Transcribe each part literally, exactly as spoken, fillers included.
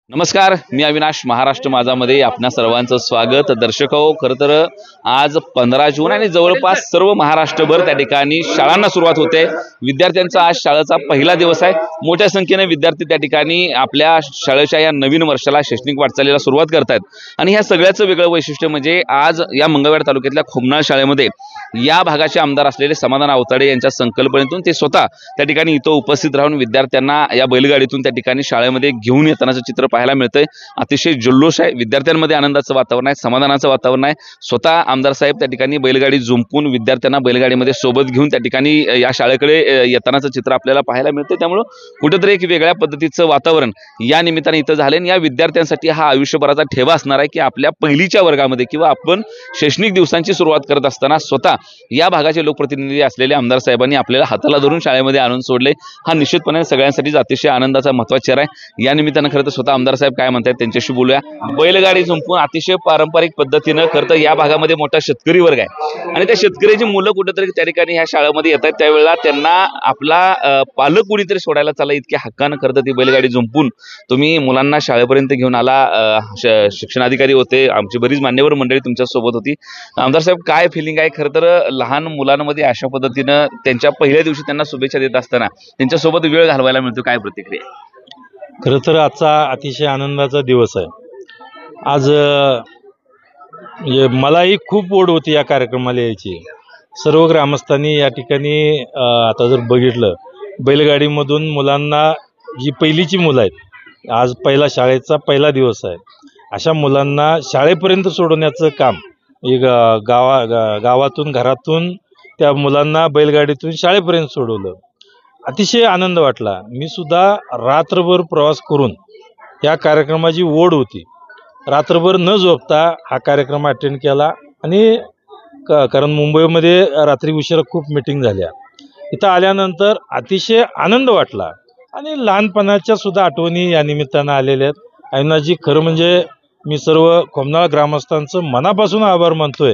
नमस्कार, मी अविनाश. महाराष्ट्र माझामध्ये आपणा सर्वांचं स्वागत. दर्शक हो, खरं तर आज पंधरा जून आणि जवळपास सर्व महाराष्ट्रभर त्या ठिकाणी शाळांना सुरुवात होते. विद्यार्थ्यांचा आज शाळेचा पहिला दिवस आहे. मोठ्या संख्येने विद्यार्थी त्या ठिकाणी आपल्या शाळेच्या या नवीन वर्षाला शैक्षणिक वाटचालीला सुरुवात करतात. आणि ह्या सगळ्याचं वेगळं वैशिष्ट्य म्हणजे आज या मंगळवेढा तालुक्यातल्या खोमनाळ शाळेमध्ये या भागाचे आमदार असलेले समाधान आवताडे यांच्या संकल्पनेतून ते स्वतः त्या ठिकाणी इथं उपस्थित राहून विद्यार्थ्यांना या बैलगाडीतून त्या ठिकाणी शाळेमध्ये घेऊन येतानाचं चित्र पाहायला मिळतंय. अतिशय जल्लोष आहे, विद्यार्थ्यांमध्ये आनंदाचं वातावरण आहे, समाधानाचं वातावरण आहे. स्वतः आमदार साहेब त्या ठिकाणी बैलगाडी जुंपून विद्यार्थ्यांना बैलगाडीमध्ये सोबत घेऊन त्या ठिकाणी या शाळेकडे येतानाचं चित्र आपल्याला पाहायला मिळतंय. त्यामुळं कुठेतरी एक वेगळ्या पद्धतीचं वातावरण या निमित्ताने इथं झाले. आणि या विद्यार्थ्यांसाठी हा आयुष्यभराचा ठेवा असणार आहे की आपल्या पहिलीच्या वर्गामध्ये किंवा आपण शैक्षणिक दिवसांची सुरुवात करत असताना स्वतः या भागाचे लोकप्रतिनिधी असलेले आमदार साहेबांनी आपल्याला हाताला धरून शाळेमध्ये आणून सोडले. हा निश्चितपणे सगळ्यांसाठी अतिशय आनंदाचा महत्त्वाचा चेहरा आहे. या निमित्तानं खरं तर स्वतः आमदार साहेब काय म्हणतात त्यांच्याशी बोलूया. बैलगाडी जुंपून अतिशय पारंपरिक पद्धतीनं खरं तर या भागामध्ये मोठा शेतकरी वर्ग आहे आणि त्या शेतकऱ्याची मुलं कुठेतरी त्या ठिकाणी ह्या शाळेमध्ये येतात. त्यावेळेला त्यांना आपला पालक कुणीतरी सोडायला चालला इतक्या हक्कानं खरं तर ती बैलगाडी जुंपून तुम्ही मुलांना शाळेपर्यंत घेऊन आला. शिक्षणाधिकारी होते, आमची बरीच मान्यवर मंडळी तुमच्या सोबत होती. आमदार साहेब, काय फिलिंग आहे खरं तर लहान मुलांमध्ये अशा पद्धतीनं त्यांच्या पहिल्या दिवशी त्यांना शुभेच्छा देत असताना त्यांच्यासोबत वेळ घालवायला मिळतो, काय प्रतिक्रिया? खरं तर आजचा अतिशय आनंदाचा दिवस आहे. आज मलाही खूप ओढ होती या कार्यक्रमाला यायची. सर्व ग्रामस्थांनी या ठिकाणी आता जर बघितलं, बैलगाडीमधून मुलांना जी पहिलीची मुलं आहेत, आज पहिला शाळेचा पहिला दिवस आहे, अशा मुलांना शाळेपर्यंत सोडवण्याचं काम गावा गावातून घरातून त्या मुलांना बैलगाडीतून शाळेपर्यंत सोडवलं. अतिशय आनंद वाटला. मी सुद्धा रात्रभर प्रवास करून या कार्यक्रमाची ओढ होती, रात्रभर न झोपता हा कार्यक्रम अटेंड केला. आणि कारण मुंबईमध्ये रात्री उशिरा खूप मीटिंग झाल्या, इथं आल्यानंतर अतिशय आनंद वाटला. आणि लहानपणाच्या सुद्धा आठवणी या निमित्तानं आलेल्या आहेत. अविनाशजी, खरं म्हणजे मी सर्व खोमनाळ ग्रामस्थांचं मनापासून आभार मानतोय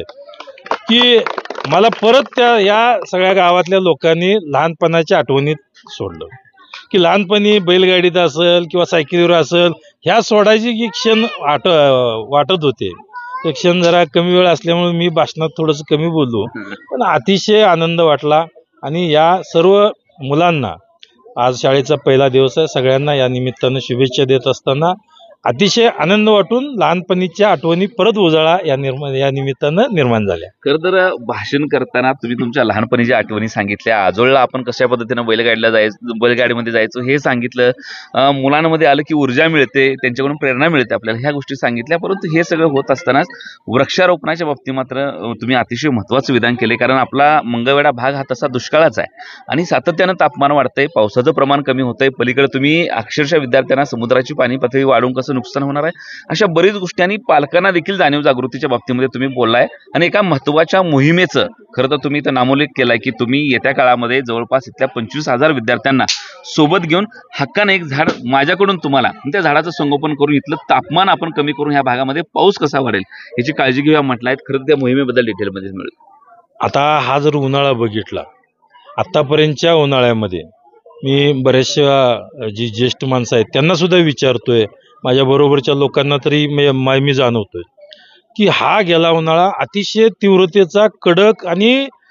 की मला परत त्या या सगळ्या गावातल्या लोकांनी लहानपणाच्या आठवणीत सोडलं. की लहानपणी बैलगाडीत असेल किंवा सायकलीवर असेल, ह्या सोडायची की क्षण आठ वाटत होते. ते क्षण जरा कमी वेळ असल्यामुळे मी भाषणात थोडंसं कमी बोललो, पण अतिशय आनंद वाटला. आणि या सर्व मुलांना आज शाळेचा पहिला दिवस आहे, सगळ्यांना या निमित्तानं शुभेच्छा देत असताना अतिशय आनंद वाटून लहानपणीच्या आठवणी परत उजाळा या निर्माण या निमित्तानं निर्माण झाल्या. खरं तर भाषण करताना तुम्ही तुमच्या लहानपणीच्या आठवणी सांगितल्या. आजोळला आपण कशा पद्धतीनं बैलगाडीला जायचं, बैलगाडीमध्ये जायचो हे सांगितलं. मुलांमध्ये आलं की ऊर्जा मिळते, त्यांच्याकडून प्रेरणा मिळते आपल्याला, ह्या गोष्टी सांगितल्या. परंतु हे सगळं होत असतानाच वृक्षारोपणाच्या बाबतीत मात्र तुम्ही अतिशय महत्त्वाचं विधान केले. कारण आपला मंगळवेढा भाग हा तसा दुष्काळाचा आहे आणि सातत्यानं तापमान वाढतंय, पावसाचं प्रमाण कमी होतंय. पलीकडे तुम्ही अक्षरशः विद्यार्थ्यांना समुद्राची पाणी पातळी वाढून कसं नुकसान होणार आहे, अशा बरीच गोष्टी आणि पालकांना देखील जाणीव जागृतीच्या बाबतीमध्ये तुम्ही बोललाय. आणि एका महत्त्वाच्या मोहिमेचं खरं तर तुम्ही इथं नामोल्लेख केलाय की तुम्ही येत्या काळामध्ये जवळपास इथल्या पंचवीस हजार विद्यार्थ्यांना सोबत घेऊन हक्कानं एक झाड माझ्याकडून तुम्हाला, त्या झाडाचं संगोपन करून इथलं तापमान आपण कमी करून ह्या भागामध्ये पाऊस कसा वाढेल याची काळजी घेऊया म्हटलं आहे. खरं त्या मोहिमेबद्दल डिटेलमध्ये मिळेल. आता हा जर उन्हाळा बघितला, आतापर्यंतच्या उन्हाळ्यामध्ये मी बऱ्याचशा जी ज्येष्ठ माणसं आहेत त्यांना सुद्धा विचारतोय, माझ्या बरोबरच्या लोकांना तरी मी मी जाणवतोय की हा गेला उन्हाळा अतिशय तीव्रतेचा, कडक आणि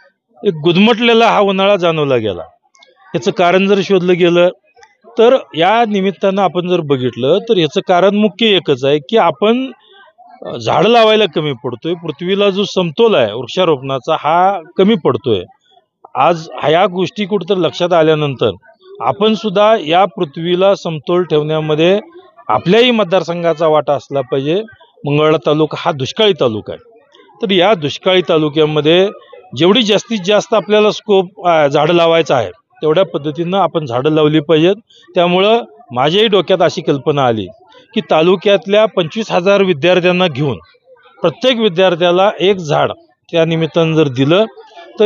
एक गुदमटलेला हा उन्हाळा जाणवला गेला. याचं कारण जर शोधलं गेलं तर या निमित्तानं आपण जर बघितलं तर याचं कारण मुख्य एकच आहे की आपण झाडं लावायला कमी पडतोय. पृथ्वीला जो समतोल आहे वृक्षारोपणाचा हा कमी पडतोय. आज ह्या गोष्टी कुठंतरी लक्षात आल्यानंतर आपण सुद्धा या पृथ्वीला समतोल ठेवण्यामध्ये आपल्याही मतदारसंघाचा वाटा असला पाहिजे. मंगळवेढा तालुका हा दुष्काळी तालुका आहे, तर या दुष्काळी तालुक्यामध्ये जेवढी जास्तीत जास्त आपल्याला स्कोप झाडं लावायचं आहे तेवढ्या पद्धतीनं आपण झाडं लावली पाहिजेत. त्यामुळं माझ्याही डोक्यात अशी कल्पना आली की तालुक्यातल्या पंचवीस हजार विद्यार्थ्यांना घेऊन प्रत्येक विद्यार्थ्याला एक झाड त्या निमित्तानं जर दिलं तर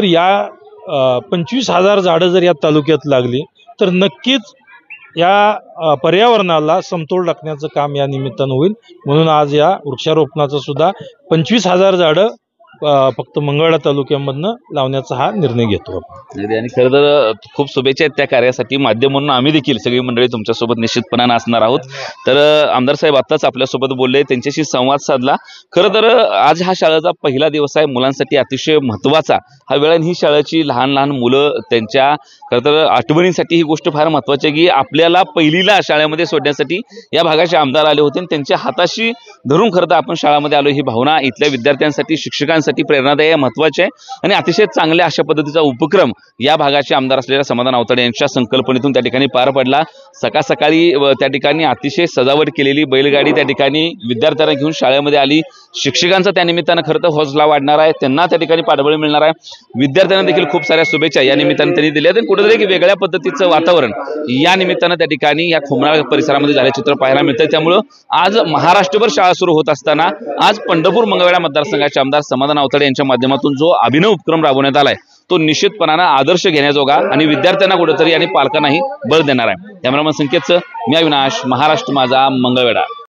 या पंचवीस हजार झाडं जर या तालुक्यात लागली तर नक्कीच या पर्यावरणाला समतोल राखण्याचं काम या निमित्तानं होईल. म्हणून आज या वृक्षारोपणाचं सुद्धा पंचवीस हजार झाडं अ, फक्त मंगळवेढा तालुक्यामधनं लावण्याचा हा निर्णय घेतो आपण. अगदी. आणि खरं तर खूप शुभेच्छा आहेत त्या कार्यासाठी. माध्यम म्हणून आम्ही देखील सगळी मंडळी तुमच्यासोबत निश्चितपणानं असणार आहोत. तर अ, आमदार साहेब आत्ताच आपल्यासोबत बोलले, त्यांच्याशी संवाद साधला. खरं तर अ, आज हा शाळेचा पहिला दिवस आहे, मुलांसाठी अतिशय महत्त्वाचा हा वेळ. आणि ही शाळेची लहान लहान मुलं त्यांच्या खरं तर आठवणीसाठी ही गोष्ट फार महत्त्वाची आहे की आपल्याला पहिलीला शाळेमध्ये सोडण्यासाठी या भागाचे आमदार आले होते आणि त्यांच्या हाताशी धरून खरं तर आपण शाळेमध्ये आलो. ही भावना इथल्या विद्यार्थ्यांसाठी, शिक्षकांसाठी प्रेरणादायी आहे, महत्त्वाची आहे. आणि अतिशय चांगल्या अशा पद्धतीचा उपक्रम या भागाचे आमदार असलेल्या समाधान आवताडे यांच्या संकल्पनेतून त्या ठिकाणी पार पडला. सकाळ सकाळी व त्या ठिकाणी अतिशय सजावट केलेली बैलगाडी त्या ठिकाणी विद्यार्थ्यांना घेऊन शाळेमध्ये आली. शिक्षकांचा त्या निमित्तानं खरं तर हौसला वाढणार आहे, त्यांना त्या ठिकाणी पाठबळ मिळणार आहे. विद्यार्थ्यांना देखील खूप साऱ्या शुभेच्छा या निमित्तानं त्यांनी दिल्या. आणि कुठेतरी एक वेगळ्या पद्धतीचं वातावरण या निमित्तानं त्या ठिकाणी या खोमनाळ परिसरामध्ये झाले चित्र पाहायला मिळतं. त्यामुळं आज महाराष्ट्रभर शाळा सुरू होत असताना आज पंढरपूर मंगळवेढा मतदारसंघाचे आमदार समाधान आवताडे यांच्या माध्यमातून जो अभिनव उपक्रम राबवण्यात आलाय तो निश्चितपणानं आदर्श घेण्याजोगा आणि विद्यार्थ्यांना कुठेतरी आणि पालकांनाही बळ देणार आहे. कॅमेरामन संकेतचं मी अविनाश, महाराष्ट्र माझा, मंगळवेढा.